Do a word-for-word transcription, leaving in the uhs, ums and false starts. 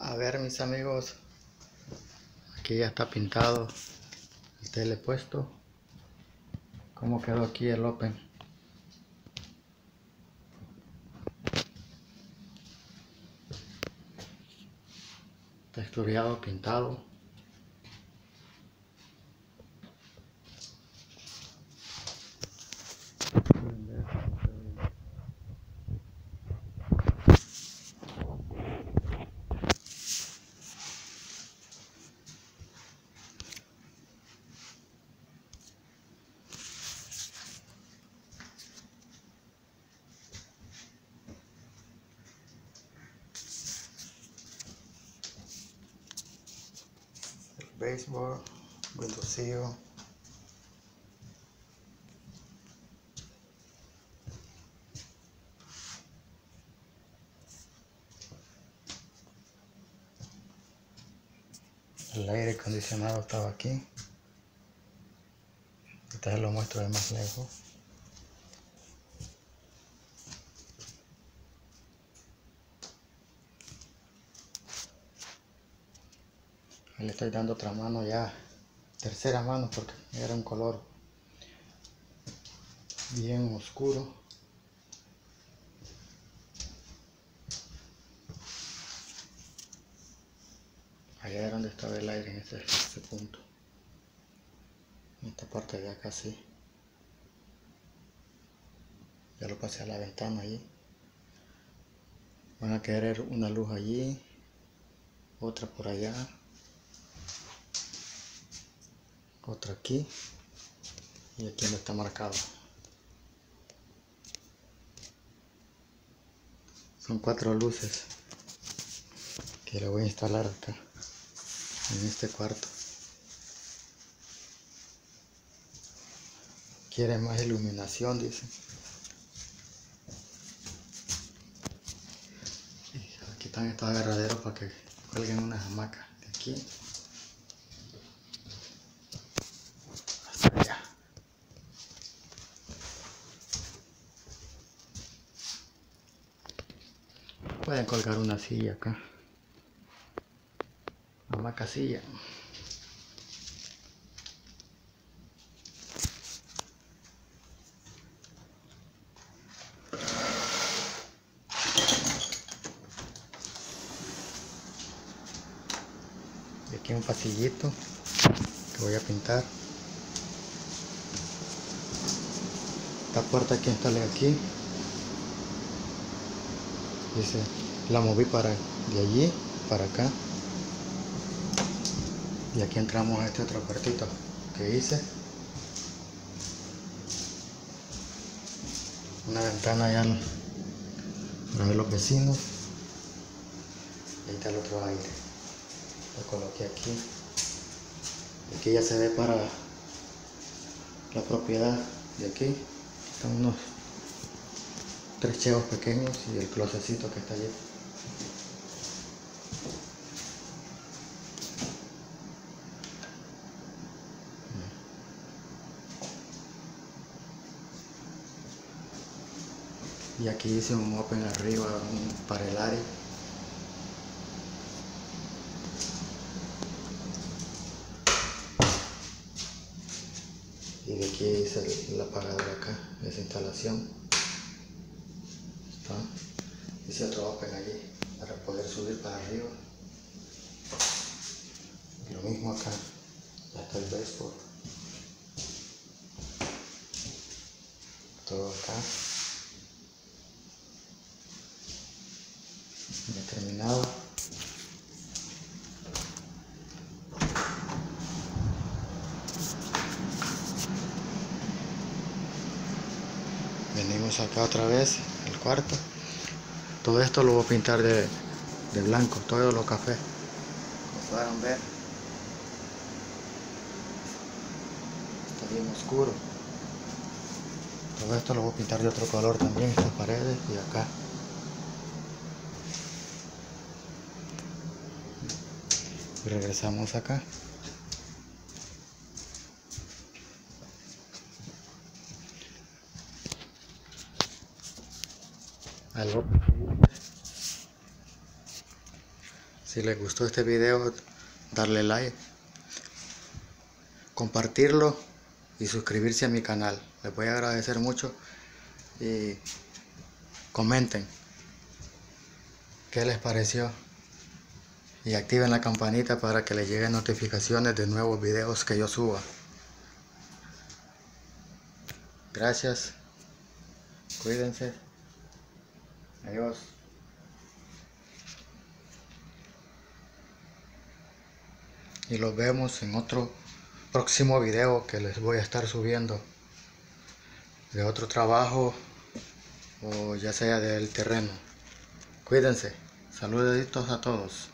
A ver, mis amigos, aquí ya está pintado el telepuesto. ¿Cómo quedó aquí el Open? Textureado, pintado. Baseboard, windowsillo. El aire acondicionado estaba aquí. Entonces lo muestro de más lejos. Le estoy dando otra mano ya, tercera mano, porque era un color bien oscuro. Allá era donde estaba el aire, en este, este punto. En esta parte de acá sí. Ya lo pasé a la ventana allí. Van a querer una luz allí, otra por allá, otra aquí y aquí donde está marcado. Son cuatro luces que le voy a instalar acá en este cuarto. Quiere más iluminación, dicen. Aquí están estos agarraderos para que cuelguen unas hamacas de aquí hasta allá. Pueden colgar una silla acá, hamaca silla. Y aquí un pasillito que voy a pintar. Esta puerta que instalé aquí, dice, la moví para de allí para acá. Y aquí entramos a este otro cuartito que hice. Una ventana ya para ver los vecinos. Y ahí está el otro aire. Lo coloqué aquí. Y aquí ya se ve para la propiedad de aquí. Están unos tres chevos pequeños y el closecito que está allí. Y aquí hice un open arriba un, para el área. Y de aquí hice el, el apagador acá, esa instalación. Está. Hice otro open allí para poder subir para arriba. Lo mismo acá, ya está el baseboard. Todo acá. Ya terminado. Venimos acá otra vez, el cuarto. Todo esto lo voy a pintar de, de blanco, todos los cafés. Como pueden ver, está bien oscuro. Todo esto lo voy a pintar de otro color también, estas paredes y acá. Y regresamos acá. Algo Si les gustó este video, darle like, compartirlo y suscribirse a mi canal. Les voy a agradecer mucho y comenten qué les pareció y activen la campanita para que les lleguen notificaciones de nuevos videos que yo suba. Gracias, cuídense, adiós. Y los vemos en otro próximo video que les voy a estar subiendo de otro trabajo o ya sea del terreno. Cuídense, saluditos a todos.